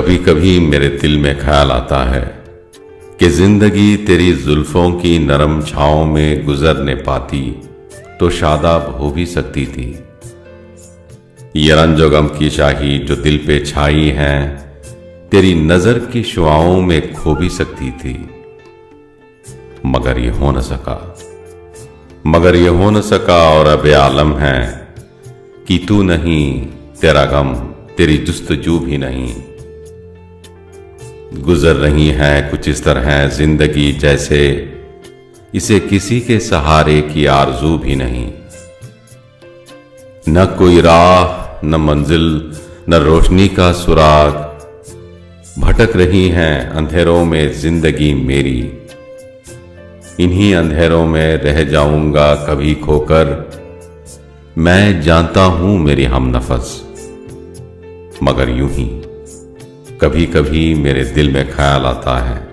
कभी कभी मेरे दिल में ख्याल आता है कि जिंदगी तेरी जुल्फों की नरम छांव में गुजरने पाती तो शादाब हो भी सकती थी। ये रंजो गम की शाही जो दिल पे छाई है तेरी नजर की शुआओं में खो भी सकती थी। मगर ये हो न सका और अब आलम है कि तू नहीं, तेरा गम, तेरी जुस्तजू भी नहीं। गुजर रही है कुछ इस तरह जिंदगी जैसे इसे किसी के सहारे की आरजू भी नहीं। न कोई राह, न मंजिल, न रोशनी का सुराग, भटक रही हैं अंधेरों में जिंदगी मेरी। इन्हीं अंधेरों में रह जाऊंगा कभी खोकर, मैं जानता हूं मेरी हमनफस। मगर यूं ही कभी कभी मेरे दिल में ख्याल आता है